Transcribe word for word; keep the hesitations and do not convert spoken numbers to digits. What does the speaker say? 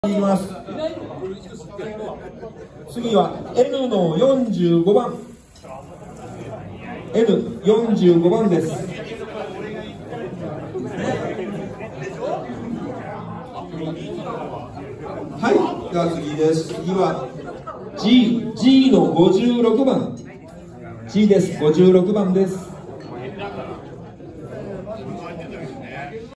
いきます。次は エヌ のよんじゅうごばん エヌよんじゅうご 番です。はい、では次です。次は ジー、ジー のごじゅうろくばん ジー です。ごじゅうろくばんです。